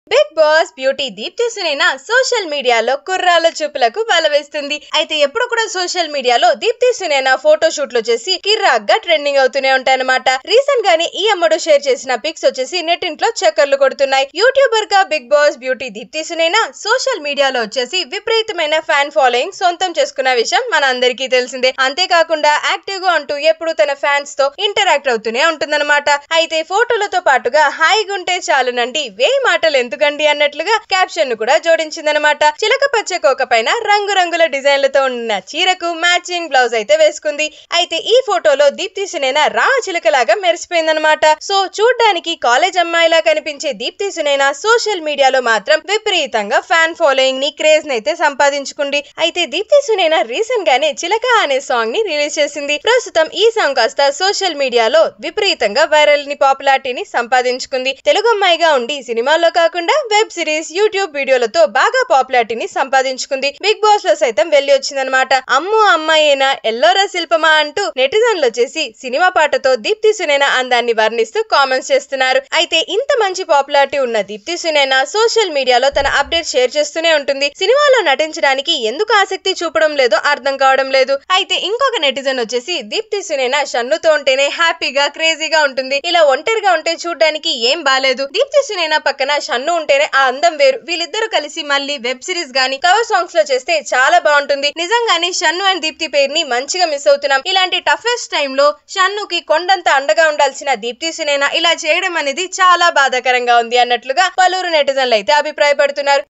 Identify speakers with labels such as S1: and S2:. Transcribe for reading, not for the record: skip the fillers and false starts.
S1: Big boss beauty Deepthi Sunaina social మీడియాలో కుర్రాల చూపులకు బలవేస్తుంది. అయితే ఎప్పుడు కూడా సోషల్ మీడియాలో దీప్తి సునైన ఫోటో షూట్లు చేసి కిర్రాగ్గా ట్రెండింగ్ అవుతూనే ఉంటాయన్నమాట. రీసెంట్ గానే ఈ అమ్మడు షేర్ చేసిన పిక్స్ వచ్చేసి నెట్టింట్లో చక్కర్లు కొడుతున్నాయి. యూట్యూబర్ గా big boss beauty Deepthi Sunaina social మీడియాలో వచ్చేసి విపరీతమైన ఫ్యాన్ ఫాలోయింగ్ సొంతం చేసుకున్న విషయం మన అందరికీ తెలిసిందే. అంతేకాకుండా యాక్టివ్ గా ఉంటూ ఎప్పుడు తన ఫ్యాన్స్ తో ఇంటరాక్ట్ అవుతూనే ఉంటుందన్నమాట. అయితే ఫోటోలతో పాటుగా హాయిగుంటే చాలునండి వేయి మాటలు ఎందుకండి అన్నట్లుగా క్యాప్షన్ ను కూడా జోడించిందనమాట. చిలక పచ్చ కోక పైన రంగురంగుల డిజైన్లతో ఉన్న చీరకు మ్యాచింగ్ బ్లౌజ్ అయితే వేసుకుంది. అయితే ఈ ఫోటోలో దీప్తి సునైన రామ చిలకలాగా మెరిసిపోయిందనమాట. సో చూడ్డానికి కాలేజ్ అమ్మాయిలా కనిపించే దీప్తి సునైన సోషల్ మీడియాలో మాత్రం విపరీతంగా ఫ్యాన్ ఫాలోయింగ్ ని క్రేజ్ నైతే సంపాదించుకుంది. అయితే దీప్తి సునైన రీసెంట్ గానే చిలక అనే సాంగ్ ని రిలీజ్ చేసింది. ప్రస్తుతం ఈ సాంగ్ కాస్త సోషల్ మీడియాలో విపరీతంగా వైరల్ ని పాపులారిటీని సంపాదించుకుంది. తెలుగు అమ్మాయిగా ఉండి సినిమాల్లో కాకుండా వెబ్ సిరీస్ యూట్యూబ్ వీడియోలతో బాగా పాపులారిటీని సంపాదించుకుంది. బిగ్ బాస్ లో సైతం వెళ్లి వచ్చిందనమాట. అమ్ము అమ్మాయేనా ఎల్లోరా శిల్పమా అంటూ నెటిజన్లు వచ్చేసి సినిమా పాటతో దీప్తి సునైన అందాన్ని వర్ణిస్తూ కామెంట్స్ చేస్తున్నారు. అయితే ఇంత మంచి పాపులారిటీ ఉన్న దీప్తి సునైన సోషల్ మీడియాలో తన అప్డేట్ షేర్ చేస్తూనే ఉంటుంది. సినిమాలో నటించడానికి ఎందుకు ఆసక్తి చూపడం లేదో అర్థం కావడం లేదు. అయితే ఇంకొక నెటిజన్ వచ్చేసి దీప్తి సునైన షన్నుతో ఉంటేనే హ్యాపీగా క్రేజీగా ఉంటుంది, ఇలా ఒంటరిగా ఉంటే చూడడానికి ఏం బాలేదు, దీప్తి సునైన పక్కన షన్ను ఉంటేనే ఆ అందం వేరు, వీళ్ళిద్దరూ కలిసి మళ్ళీ వెబ్ సిరీస్ గానీ కవర్ సాంగ్స్ లో చేస్తే చాలా బాగుంటుంది, నిజంగానే షన్ను అండ్ దీప్తి పేరుని మంచిగా మిస్ అవుతున్నాం, ఇలాంటి టఫెస్ట్ టైమ్ లో షన్నుకి కొండంత అండగా ఉండాల్సిన దీప్తి సునైన ఇలా చేయడం అనేది చాలా బాధాకరంగా ఉంది అన్నట్లుగా పలువురు నెటిజన్లు అయితే అభిప్రాయపడుతున్నారు.